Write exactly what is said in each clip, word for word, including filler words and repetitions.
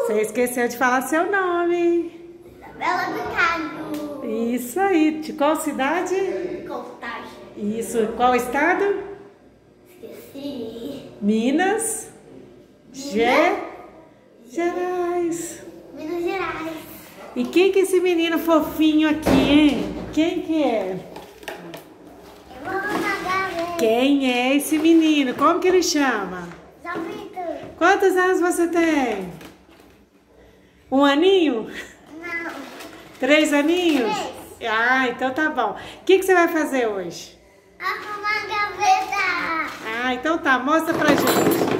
Você esqueceu de falar seu nome. Isabela Bicalho. Isso aí. De qual cidade? Contagem. Isso. Qual estado? Esqueci. Minas. Ge... Gerais. Minas Gerais. E quem que é esse menino fofinho aqui, hein? Quem que é? Eu vou pagar ele. Quem é esse menino? Como que ele chama? João Vitor. Quantos anos você tem? Um aninho? Não. Três aninhos? Três. Ah, então tá bom. O que, que você vai fazer hoje? Arrumar a gaveta. Ah, então tá. Mostra pra gente.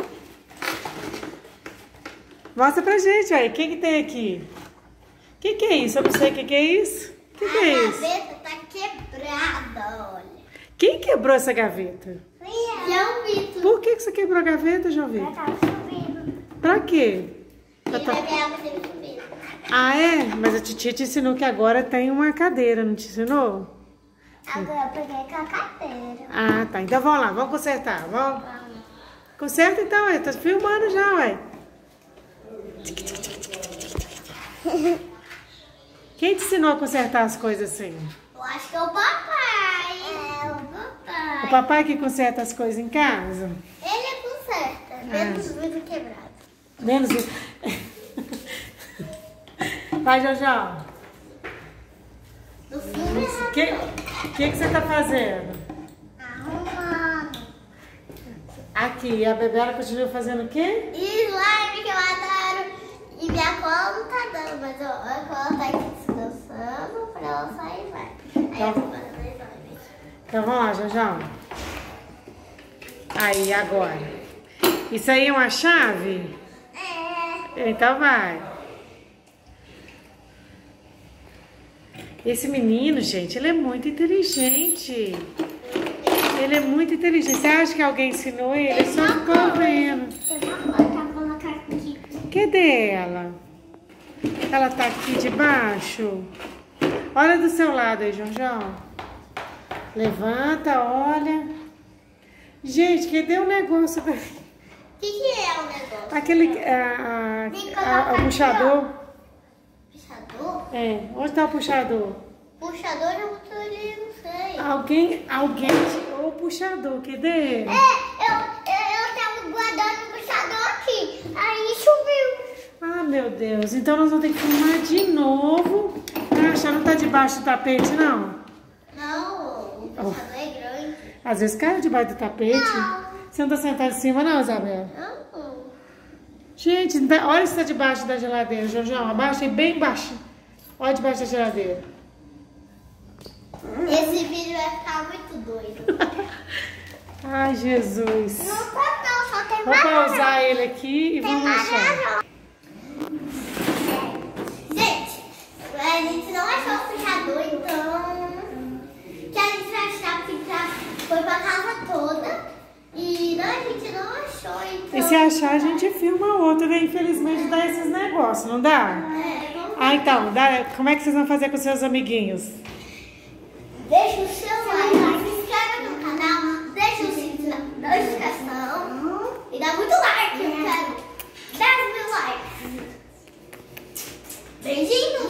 Mostra pra gente, olha. O que que tem aqui? O que que é isso? Eu não sei o que que é isso. O que que é A isso? gaveta tá quebrada, olha. Quem quebrou essa gaveta? João Vitor. Por que que você quebrou a gaveta, João Já Vitor? tava subindo. Pra quê? Pra Ele tá- vai ver água dele subindo. Ah, é? Mas a titia te ensinou que agora tem uma cadeira, não te ensinou? Agora eu peguei com a cadeira. Ah, tá. Então vamos lá, vamos consertar. Vamos. Conserta então, ué. Tá filmando já, ué. Quem te ensinou a consertar as coisas assim? Eu acho que é o papai. É, o papai. O papai que conserta as coisas em casa? Ele conserta, menos vidro quebrado. Menos. Vai, Jojo. No filme, O que, que que você tá fazendo? arrumando. Aqui, a Bebela continua fazendo o quê? E slime que eu adoro. E minha cola não tá dando, mas ó, a cola tá aqui descansando pra ela sair vai. Aí eu tô fazendo slime. Então vamos lá, Jojo. Aí, agora. Isso aí é uma chave? É. Então vai. Esse menino, gente, ele é muito inteligente. Ele é muito inteligente. Você acha que alguém ensinou ele? Ele só ficou vendo. Tem uma cola pra colocar aqui. Cadê ela? Ela tá aqui debaixo. Olha do seu lado aí, João João. Levanta, olha. Gente, cadê o negócio da... O que, que é o negócio? Aquele... A, a, Tem que a- colocar o aqui, puxador. Puxador? É, onde tá o puxador? Puxador eu motorei, não sei. Alguém, alguém tirou o puxador, cadê ele? É, eu, eu, eu tava guardando o puxador aqui. Aí subiu. Ah, meu Deus. Então nós vamos ter que filmar de novo. Ah, já não tá debaixo do tapete, não? Não, o puxador é grande. Às vezes cai debaixo do tapete. Não. Você não tá sentado em cima, não, Isabel? Não. Gente, tá- olha se tá debaixo da geladeira, Jojo. Abaixa aí bem baixo. Olha debaixo da geladeira. Esse vídeo vai ficar muito doido. Ai, Jesus. Não tá não, só tem Vou mais. pausar ele aqui e Tem vamos mais deixar. Gente, a gente não achou o puxador, então... Que a gente vai achar porque já foi pra casa toda. E não, a gente não achou, então... E se achar, a gente filma outro, né? Infelizmente dá esses negócios, não dá? É, vamos... Ah, então, dá- como é que vocês vão fazer com seus amiguinhos? Deixa o seu like, se inscreve no canal, deixa o sininho da notificação e dá muito like, eu quero dez mil likes. Beijinhos!